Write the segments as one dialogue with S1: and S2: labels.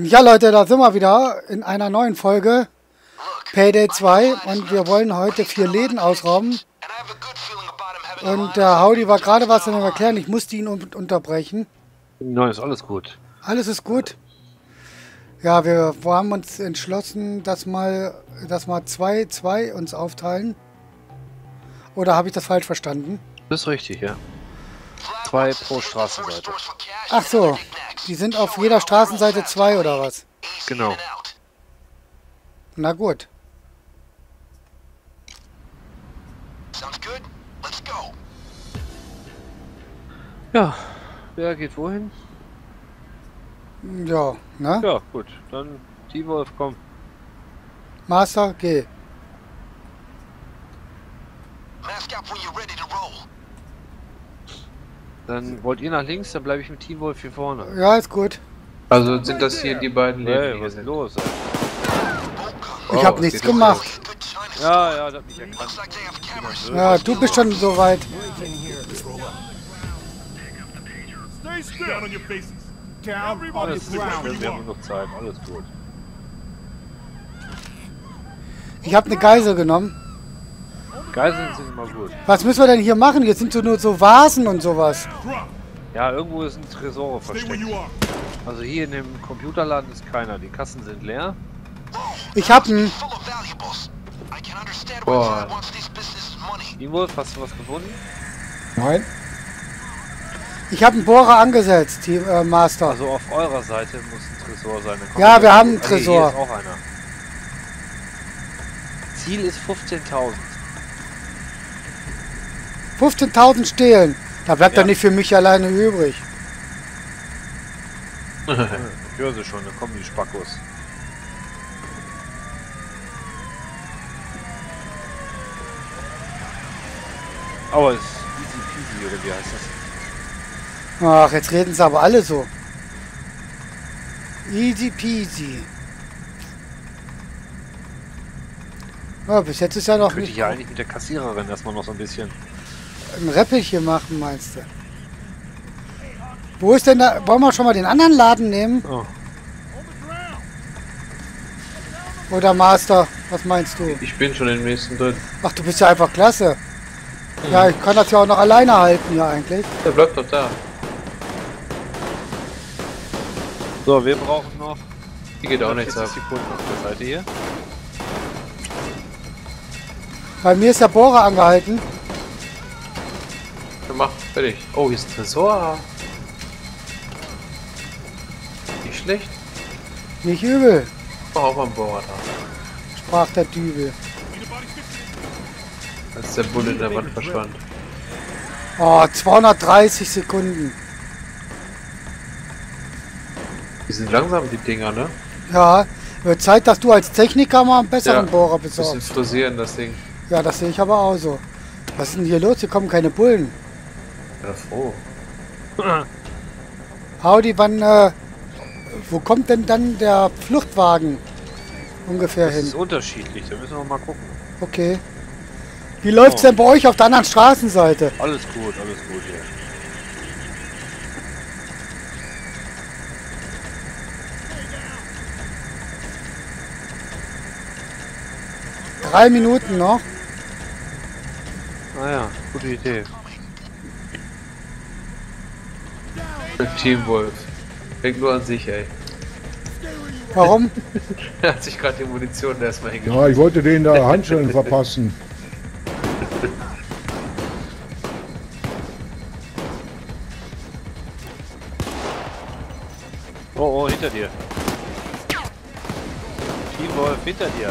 S1: Ja Leute, da sind wir wieder in einer neuen Folge Payday 2 und wir wollen heute 4 Läden ausrauben. Und der Howdy war gerade was am Erklären, ich musste ihn unterbrechen.
S2: Nein, ist alles gut.
S1: Alles ist gut. Ja, wir haben uns entschlossen, dass mal 2 uns aufteilen. Oder habe ich das falsch verstanden?
S2: Das ist richtig, ja. 2 pro Straßenseite.
S1: Ach so, die sind auf jeder Straßenseite 2 oder was?
S2: Genau.
S1: Na gut.
S2: Ja, wer geht wohin?
S1: Ja, ne?
S2: Ja, gut. Dann T-Wolf, komm.
S1: Master, geh.
S2: Dann wollt ihr nach links, dann bleibe ich mit T-Wolf hier vorne.
S1: Ja, ist gut.
S3: Also sind das hier die beiden Läden,
S2: Hey,
S3: die hier
S2: was ist
S3: sind?
S2: los?
S1: Ich habe nichts gemacht.
S2: Ja, das hat mich erkannt.
S1: Ja, du bist schon so weit.
S4: Down on your faces. Down on
S2: Alles
S4: the ground.
S2: wir haben noch Zeit, alles gut.
S1: Ich habe eine Geisel genommen.
S2: Geiseln sind immer gut.
S1: Was müssen wir denn hier machen? Hier sind so nur so Vasen und sowas.
S4: Drop.
S2: Ja, irgendwo ist ein Tresor
S4: Stay where
S2: versteckt.
S4: you are.
S2: Also hier in dem Computerladen ist keiner. Die Kassen sind leer.
S1: Ich hab einen.
S3: Boah,
S2: T-Wolf, hast du was gefunden?
S1: Nein. Ich habe einen Bohrer angesetzt, die Master.
S2: Also auf eurer Seite muss ein Tresor sein. Dann kommt
S1: Ja,
S2: ihr
S1: wir
S2: dazu.
S1: haben einen
S2: Ah, nee,
S1: Tresor.
S2: Hier ist auch einer. Ziel ist 15.000.
S1: 15.000 stehlen. Da bleibt
S2: Ja.
S1: doch nicht für mich alleine übrig.
S2: Ich höre sie schon, da kommen die Spackos. Aber es ist easy peasy, oder wie heißt das?
S1: Ach, jetzt reden sie aber alle so. Easy peasy. Ja, bis jetzt ist ja noch
S2: Könnte ich
S1: nicht
S2: ja eigentlich mit der Kassiererin erstmal noch so ein bisschen.
S1: ein Räppelchen machen, meinst du? Wo ist denn da? Wollen wir schon mal den anderen Laden nehmen?
S2: Oh.
S1: Oder Master? Was meinst du?
S3: ich bin schon im nächsten drin.
S1: Ach, du bist ja einfach klasse. Ja, ich kann das ja auch noch alleine halten hier eigentlich.
S3: Der bleibt doch da.
S2: So, wir brauchen noch
S3: Hier geht auch nichts
S2: 40
S3: ab.
S2: Sekunden auf der Seite hier.
S1: Bei mir ist der Bohrer angehalten.
S3: Dann mach, fertig. Oh, hier ist ein Tresor. Nicht schlecht.
S1: Nicht übel,
S3: Mach auch mal einen Bohrer da.
S1: sprach der Dübel.
S3: Als der Bulle in der Wand verschwand.
S1: Oh, 230 Sekunden.
S3: Die sind langsam, die Dinger, ne?
S1: Ja, wird Zeit, dass du als Techniker mal einen besseren
S3: Ja,
S1: Bohrer
S3: Bisschen
S1: besorgst.
S3: frisieren, das Ding.
S1: Ja, das sehe ich aber auch so. Was ist denn hier los? Hier kommen keine Bullen.
S3: Ja, froh.
S1: Howdy, wann, wo kommt denn dann der Fluchtwagen ungefähr
S2: Das
S1: hin?
S2: ist unterschiedlich, da müssen wir mal gucken.
S1: Okay. Wie läuft's denn bei euch auf der anderen Straßenseite?
S2: Alles gut hier.
S1: Drei Minuten noch.
S2: Naja, gute Idee.
S3: Teamwolf. Denkt nur an sich, ey.
S1: Warum?
S3: Er hat sich gerade die Munition erstmal hingestellt.
S5: Ja, ich wollte denen da Handschellen verpassen.
S2: Oh, hinter dir. T-Wolf, hinter dir.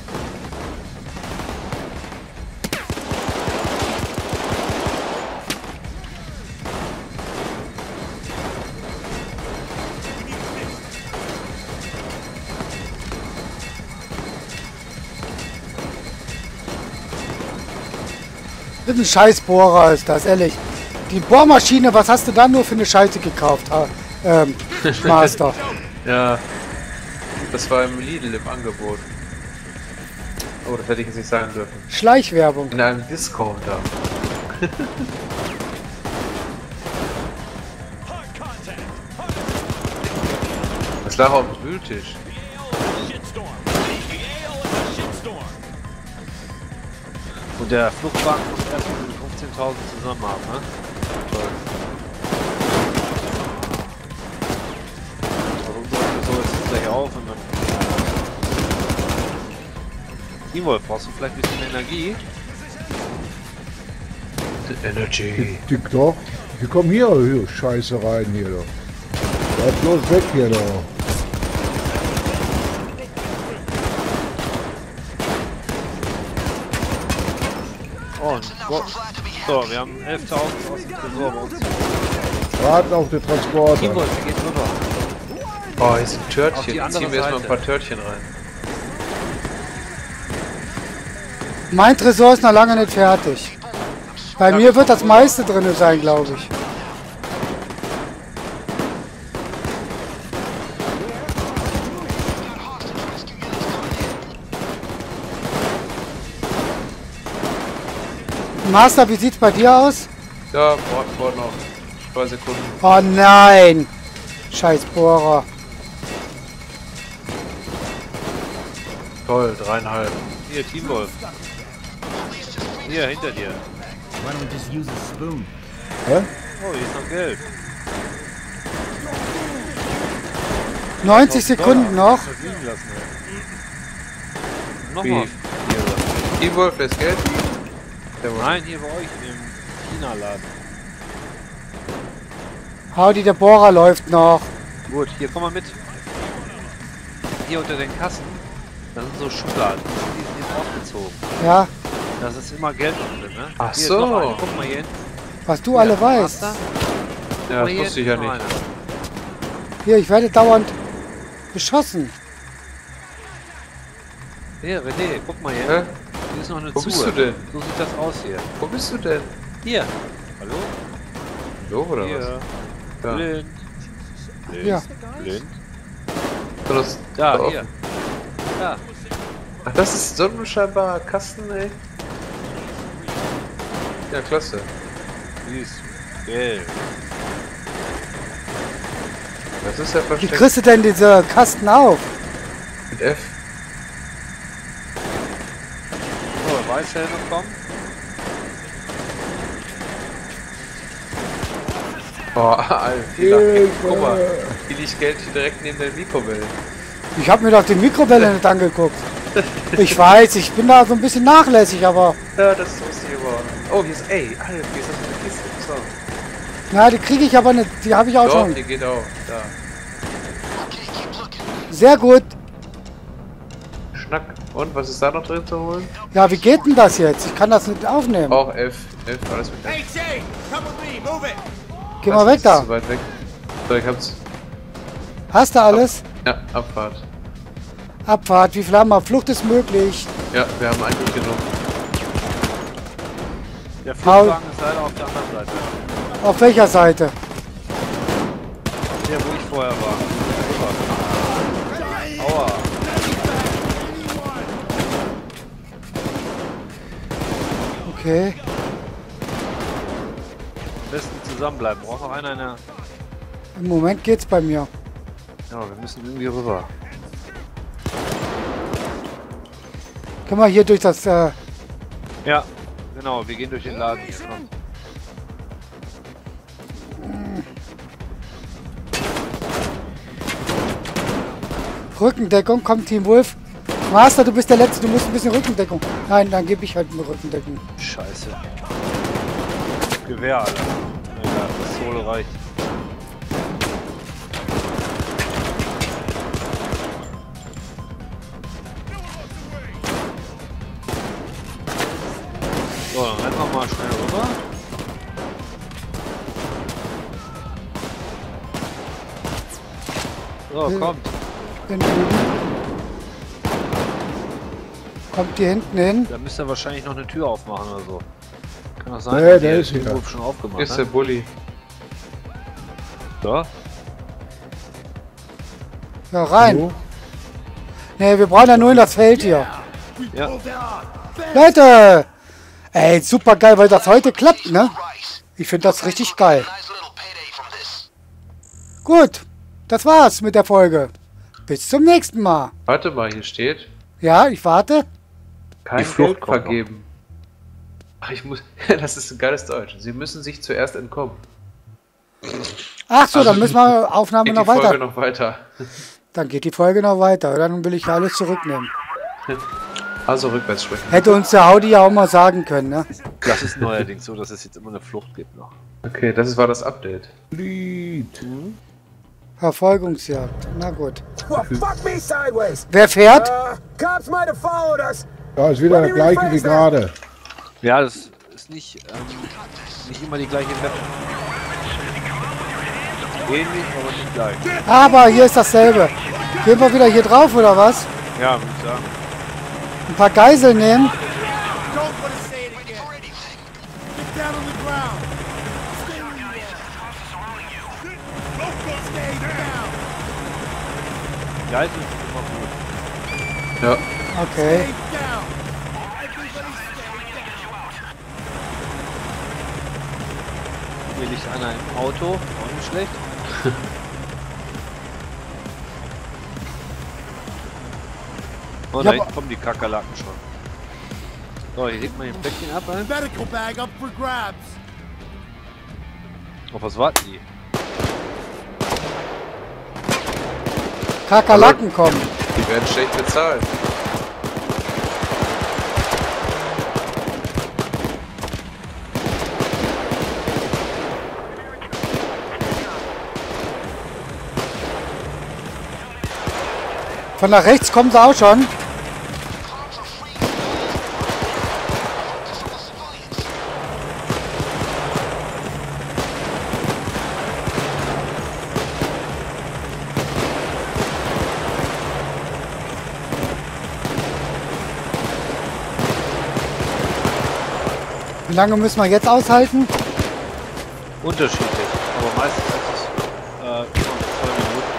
S1: Das ist ein Scheißbohrer, ist das, ehrlich. Die Bohrmaschine, was hast du da nur für eine Scheiße gekauft, Master?
S3: Ja. Das war im Lidl im Angebot. Oh, das hätte ich jetzt nicht sagen dürfen.
S1: Schleichwerbung.
S3: In einem Discounter. Das lag auf dem Wühltisch.
S2: Und der Fluchtwagen muss erst mit 15.000 zusammen haben, ne? Toll. Warum sollte so jetzt gleich auf und dann... Teamwolf, brauchst du vielleicht ein bisschen Energie?
S3: Energy.
S5: Dick doch. Wir kommen hier Scheiße rein hier doch. Bleib bloß weg hier doch.
S2: Und so, wir haben 11.000 aus dem Tresor bei uns.
S5: Warten auf den Transporter.
S2: Teamwolf, wir gehen rüber.
S3: Oh, hier ist ein
S2: Auf die
S3: Törtchen.
S2: andere
S3: Ziehen wir erstmal ein
S2: Seite.
S3: paar Törtchen rein.
S1: Mein Tresor ist noch lange nicht fertig. Bei mir wird das meiste drin sein, glaube ich. Master, wie sieht's bei dir aus?
S3: Ja, braucht noch 2 Sekunden.
S1: Oh nein! Scheiß Bohrer.
S3: Toll, 3,5.
S2: Hier, Teamwolf. Hier, hinter dir.
S6: Why don't we just use a spoon?
S5: Hä?
S2: Oh, hier ist noch Geld.
S1: 90 Sekunden noch.
S2: Verdienen lassen, ey.
S3: Wie?
S2: Nochmal.
S3: Teamwolf, das Geld?
S2: Nein, hier bei euch im China-Laden.
S1: Howdy, der Bohrer läuft noch.
S2: Gut, hier komm mal mit. Hier unter den Kassen, da sind so Schubladen, die sind jetzt aufgezogen.
S1: Ja,
S2: Da ist immer Geld drin, ne?
S3: Ach
S2: Hier ist
S3: so.
S2: noch eine. Guck mal hier hin.
S1: was du alle weißt.
S2: Master.
S3: Ja,
S2: Mal
S3: das
S2: hier
S3: wusste ich
S2: ist
S3: ja
S2: noch
S3: nicht.
S2: einer.
S1: Hier, ich werde dauernd beschossen.
S2: Hier, René, guck mal hier.
S3: Hä?
S2: Hier ist noch eine
S3: Wo
S2: Zuhe.
S3: bist du denn?
S2: So sieht das aus hier.
S3: Wo bist du denn?
S2: Hier. Hallo?
S3: So oder was?
S2: Hier.
S3: Ja.
S2: Blind. Blind.
S1: Ja.
S2: Blind.
S3: So, das
S2: Da,
S3: offen.
S2: hier. Da.
S3: Ach, das ist so ein scheinbar Kasten, ey. Ja, klasse.
S2: Dies. Geld.
S3: Das ist ja
S1: Wie
S3: versteckt
S1: kriegst du denn diese Kasten auf?
S3: mit F.
S2: So, Weißhelme kommen.
S3: Oh, Alter, guck mal. Hier liegt Geld hier direkt neben der Mikrowelle.
S1: Ich habe mir doch die Mikrowelle nicht angeguckt. Ich weiß, ich bin da so ein bisschen nachlässig, aber
S3: Ja, das wusste ich aber. Oh, hier ist, ey, Alter, hier ist das eine Kiste. So.
S1: na, die kriege ich aber nicht. Die habe ich auch
S3: Doch,
S1: schon.
S3: die geht auch. Da.
S1: Sehr gut.
S3: Schnack. Und, was ist da noch drin zu holen?
S1: Ja, wie geht denn das jetzt? Ich kann das nicht aufnehmen.
S3: Auch F. F, alles mit F.
S6: Hey, Jay, come with me, move it.
S1: Geh mal weg
S3: ist
S1: da.
S3: zu weit weg. So, ich hab's.
S1: Hast du alles?
S3: Ja, Abfahrt.
S1: Abfahrt. Wie viel haben wir? Flucht ist möglich.
S3: Ja, wir haben eigentlich genug.
S2: Der Fluchtwagen ist leider auf der anderen Seite.
S1: Auf welcher Seite?
S2: Der, wo ich vorher war. Rüber. Aua.
S1: Okay.
S2: Am besten zusammenbleiben. Braucht noch einer eine...
S1: Im Moment geht's bei mir.
S2: Ja, wir müssen irgendwie rüber.
S1: Können wir hier durch das...
S2: Ja, genau. Wir gehen durch den Laden hier. Komm.
S1: Rückendeckung, kommt Team Wolf. Master, du bist der Letzte, du musst ein bisschen Rückendeckung. Nein, dann gebe ich halt eine Rückendeckung.
S2: Scheiße. Gewehr, Alter. Ja, Pistole reicht. So, dann rennen wir mal schnell rüber. So, kommt.
S1: Bin drüben. Kommt hier hinten hin.
S2: Da müsst ihr wahrscheinlich noch eine Tür aufmachen oder so. Kann das sein?
S5: Nee,
S2: dass
S5: der
S2: ihr
S5: ist
S2: den
S5: hier.
S2: Ruf schon aufgemacht
S3: Hier ist der
S2: habt?
S3: Bulli.
S2: So.
S1: Ja, rein.
S5: So.
S1: Nee, wir brauchen ja nur in das Feld hier.
S2: Ja.
S1: Leute! Ey, super geil, weil das heute klappt, ne? Ich finde das richtig geil. Gut, das war's mit der Folge. Bis zum nächsten Mal.
S3: Warte mal, hier steht.
S1: Ja, ich warte.
S3: Kein
S2: Flucht
S3: Geld
S2: kommt noch.
S3: vergeben. Ach, ich muss. Das ist ein geiles Deutsch. Sie müssen sich zuerst entkommen.
S1: Ach so,
S3: Also
S1: dann müssen wir Aufnahme
S3: Geht
S1: noch
S3: die Folge
S1: weiter.
S3: noch weiter.
S1: Dann geht die Folge noch weiter. Dann will ich alles zurücknehmen.
S3: Also rückwärts sprechen.
S1: Hätte uns der Audi ja auch mal sagen können, ne?
S2: Das ist neuerdings so, dass es jetzt immer eine Flucht gibt noch.
S3: Okay, das war das Update.
S5: Lied.
S1: Verfolgungsjagd. Na gut.
S7: Well, fuck me sideways.
S1: Wer fährt?
S7: Cops might have followed us.
S5: Ja, ist wieder der gleiche wie gerade.
S2: Ja, das ist nicht immer die gleiche Map. Ähnlich, aber nicht gleich.
S1: Aber hier ist dasselbe. Gehen wir wieder hier drauf, oder was?
S2: Ja, würde ich sagen.
S1: Ein paar Geiseln nehmen.
S6: Don't want to say it again. Get down on the ground. Stay where you are. Stay down.
S2: Geisel ist immer gut.
S3: Ja.
S1: Okay.
S6: Stay down. Everybody stay down.
S2: Hier liegt einer im Auto, auch nicht schlecht. Oh,
S1: Ja,
S2: da hinten kommen die Kakerlaken schon. So, hier legt man den Päckchen ab ein.
S6: Medical bag up for grabs.
S2: Auf was warten die?
S1: Kakerlaken kommen.
S3: Die werden schlecht bezahlt.
S1: Von nach rechts kommen sie auch schon. Wie lange müssen wir jetzt aushalten?
S2: Unterschiedlich, aber meistens ist es über 2 Minuten.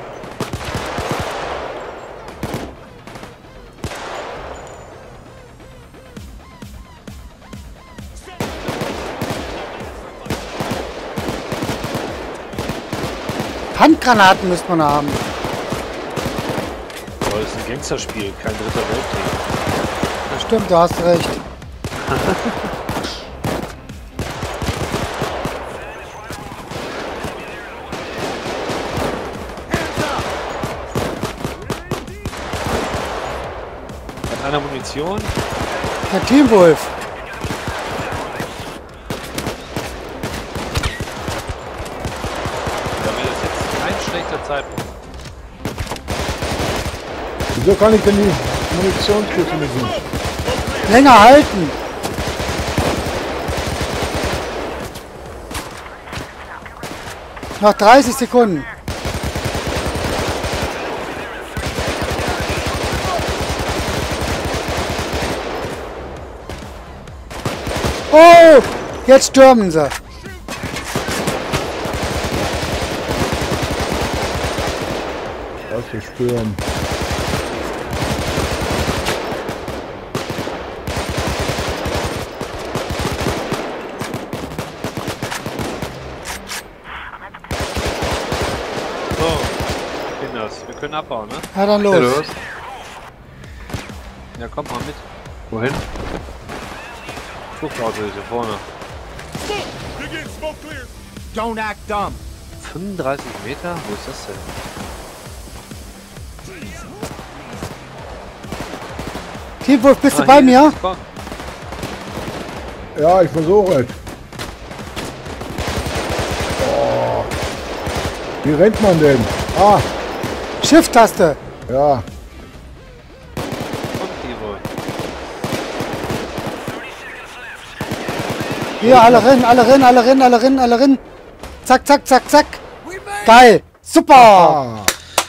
S1: Handgranaten müsste man haben.
S2: Aber das ist ein Gangsterspiel, kein dritter Weltkrieg.
S1: Das stimmt, du hast recht.
S2: Hat einer Munition?
S1: Der Teamwolf.
S2: Da wäre das jetzt kein schlechter Zeitpunkt.
S5: Wieso kann ich denn die Munitionskiste nicht nehmen?
S1: Länger halten. Noch 30 Sekunden. Oh, jetzt stürmen sie.
S5: Was für Sturm.
S2: So, Kinders, wir können abbauen, ne?
S1: Ja, dann
S3: Ja,
S1: los.
S3: los.
S2: Ja, kommt mal mit.
S3: Wohin?
S2: Fluchtauto ist hier vorne.
S4: Dig in, smoke clear.
S6: Don't act dumb.
S2: 35 Meter? Wo ist das denn?
S1: Teamwolf, bist du
S2: Ah,
S1: bei
S2: hier
S1: mir?
S2: ist es. Komm.
S5: Ja, ich versuche es. Oh. Wie rennt man denn? Ah,
S1: Shift-Taste.
S5: ja.
S2: Kommt die wohl.
S1: Hier, alle rennen, alle rennen, alle rennen, alle rennen, alle rennen. Zack, zack, zack, zack. Geil. Super.
S5: Ah,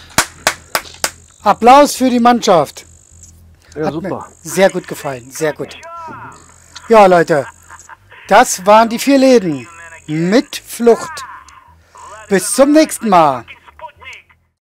S1: Applaus für die Mannschaft.
S2: Ja,
S1: Hat mir
S2: super.
S1: sehr gut gefallen, sehr gut. Ja, Leute, das waren die 4 Läden mit Flucht. Bis zum nächsten Mal.